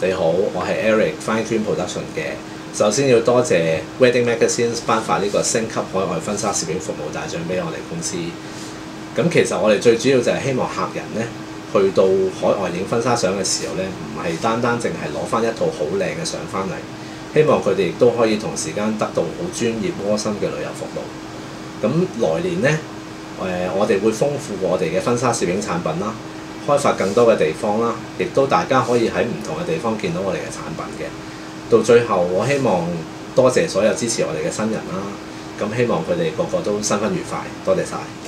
你好，我係 Eric Fine Tune Production 嘅。首先要多謝 Wedding Magazine 頒發呢個星級海外婚紗攝影服務大獎俾我哋公司。咁其實我哋最主要就係希望客人呢，去到海外影婚紗相嘅時候呢，唔係單單淨係攞翻一套好靚嘅相翻嚟，希望佢哋亦都可以同時間得到好專業窩心嘅旅遊服務。咁來年呢，我哋會豐富我哋嘅婚紗攝影產品啦，開發更多嘅地方啦，亦都大家可以喺唔同嘅地方見到我哋嘅產品嘅。到最後，我希望多謝所有支持我哋嘅新人啦，咁希望佢哋個個都新婚愉快，多謝晒。